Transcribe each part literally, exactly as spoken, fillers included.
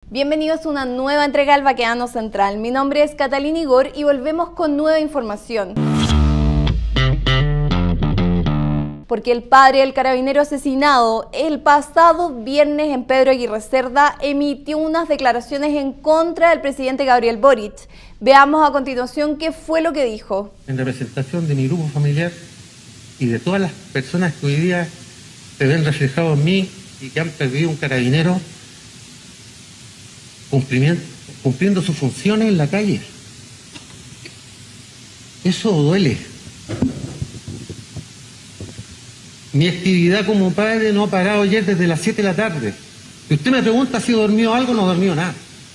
Bienvenidos a una nueva entrega del Baquedano Central. Mi nombre es Catalina Igor y volvemos con nueva información. Porque el padre del carabinero asesinado el pasado viernes en Pedro Aguirre Cerda emitió unas declaraciones en contra del presidente Gabriel Boric. Veamos a continuación qué fue lo que dijo. En representación de mi grupo familiar y de todas las personas que hoy día se ven reflejados en mí y que han perdido un carabinero cumpliendo sus funciones en la calle. Eso duele. Mi actividad como padre no ha parado ayer desde las siete de la tarde. Si usted me pregunta si he dormido algo, no he dormido nada.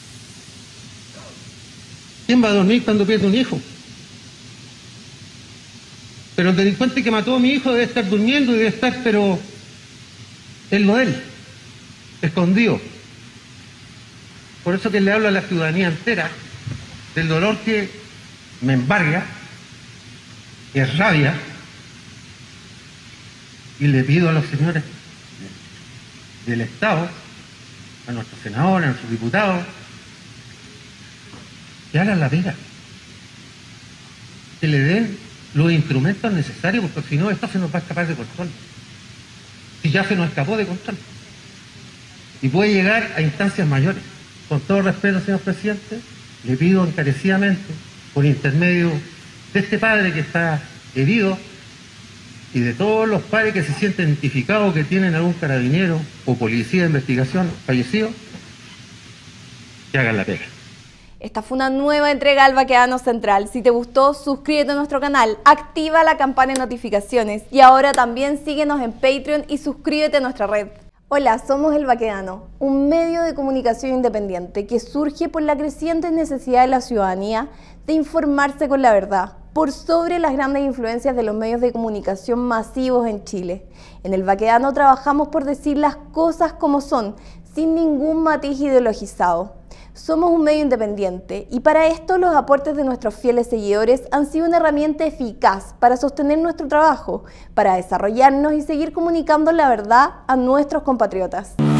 ¿Quién va a dormir cuando pierde un hijo? Pero el delincuente que mató a mi hijo debe estar durmiendo y debe estar, pero en lo de él, escondido. Por eso que le hablo a la ciudadanía entera del dolor que me embarga, que es rabia, y le pido a los señores del Estado, a nuestros senadores, a nuestros diputados, que hagan la pega, que le den los instrumentos necesarios, porque si no, esto se nos va a escapar de control. Si ya se nos escapó de control. Y puede llegar a instancias mayores. Con todo respeto, señor presidente, le pido encarecidamente, por intermedio de este padre que está herido y de todos los padres que se sienten identificados que tienen algún carabinero o policía de investigación fallecido, que hagan la pega. Esta fue una nueva entrega al Baquedano Central. Si te gustó, suscríbete a nuestro canal, activa la campana de notificaciones y ahora también síguenos en Patreon y suscríbete a nuestra red. Hola, somos El Baquedano, un medio de comunicación independiente que surge por la creciente necesidad de la ciudadanía de informarse con la verdad, por sobre las grandes influencias de los medios de comunicación masivos en Chile. En El Baquedano trabajamos por decir las cosas como son, sin ningún matiz ideologizado. Somos un medio independiente y para esto los aportes de nuestros fieles seguidores han sido una herramienta eficaz para sostener nuestro trabajo, para desarrollarnos y seguir comunicando la verdad a nuestros compatriotas.